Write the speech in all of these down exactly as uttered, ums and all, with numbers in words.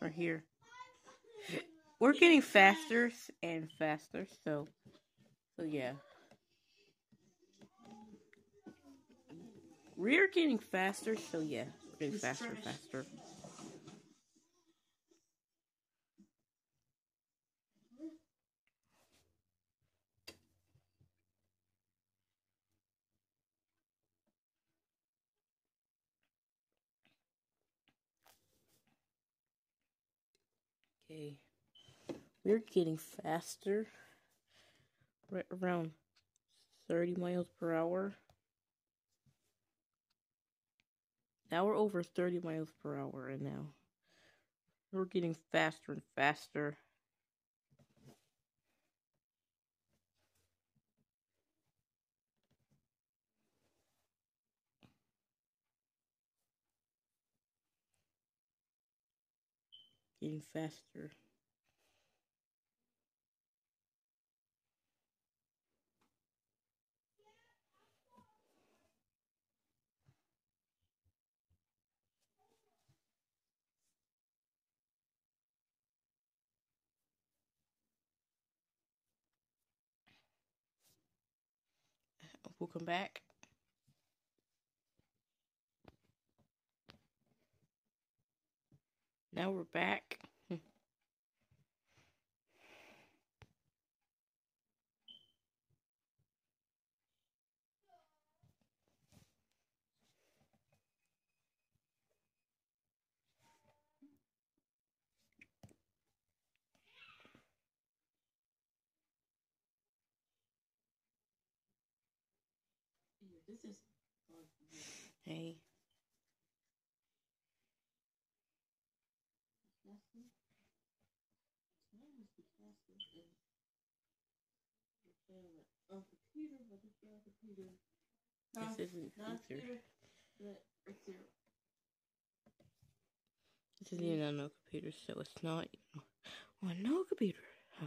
right here. We're getting faster and faster, so so yeah. We're getting faster, so yeah, we're getting faster and faster. Okay, we're getting faster, right around thirty miles per hour. Now we're over thirty miles per hour, and now we're getting faster and faster. Getting faster. Welcome back. Now we're back. This is Hey. on computer, but it's not a computer. This isn't Not computer. computer, but right there. This isn't even on no computer, so it's not on no computer. Huh.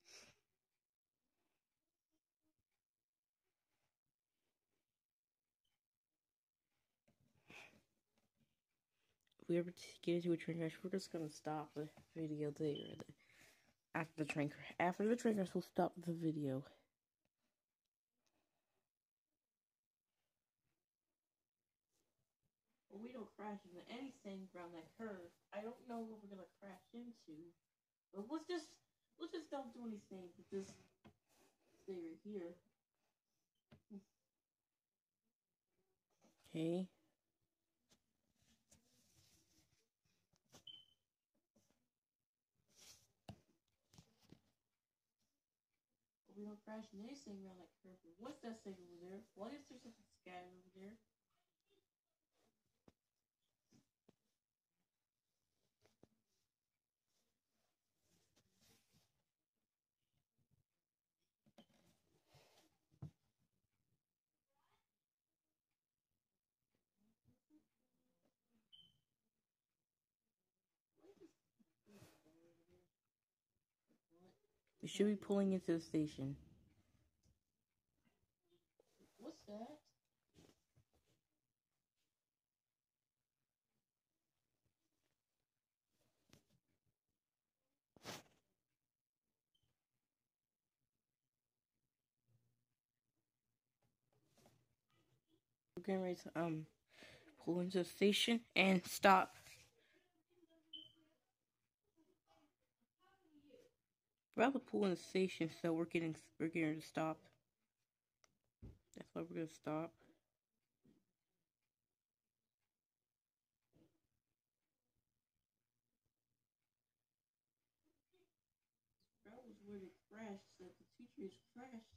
If we ever get into a train crash, we're just gonna stop the video there. After the train crash, after the train crash, we'll stop the video. Well, we don't crash into anything around that curve. I don't know what we're gonna crash into, but let's just let's just don't do anything. But just stay right here. Okay. But we don't crash into anything around that curve. But what's that thing over there? Why is there something scattered over there? We should be pulling into the station. What's that? We're getting ready to um pull into the station and stop. We're about to pull in the station, so we're getting we're getting to stop. That's why we're gonna stop. That was where it crashed. So the teacher is crashed.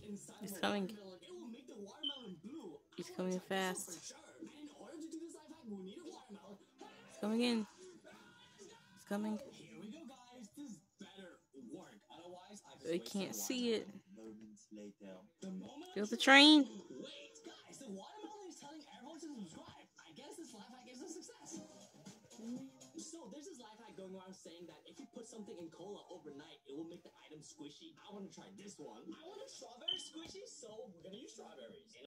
inside He's of a coming. watermelon, it will make the watermelon blue. He's I coming wanna try this fast. one for sure. And in order to do this life hack, we'll need a watermelon. He's coming in. He's coming. Here we go, guys. This better work. Otherwise, I just We wasted can't a see it. watermelon. Moments later. The moment Feel I the tried- train. Wait, guys, the watermelon is telling everyone to subscribe. I guess this life hack is a success. So there's this life hack going around saying that if you put something in cola overnight, it will make the item squishy. I want to try this one. I want a strawberry squishy, so we're gonna use strawberries. In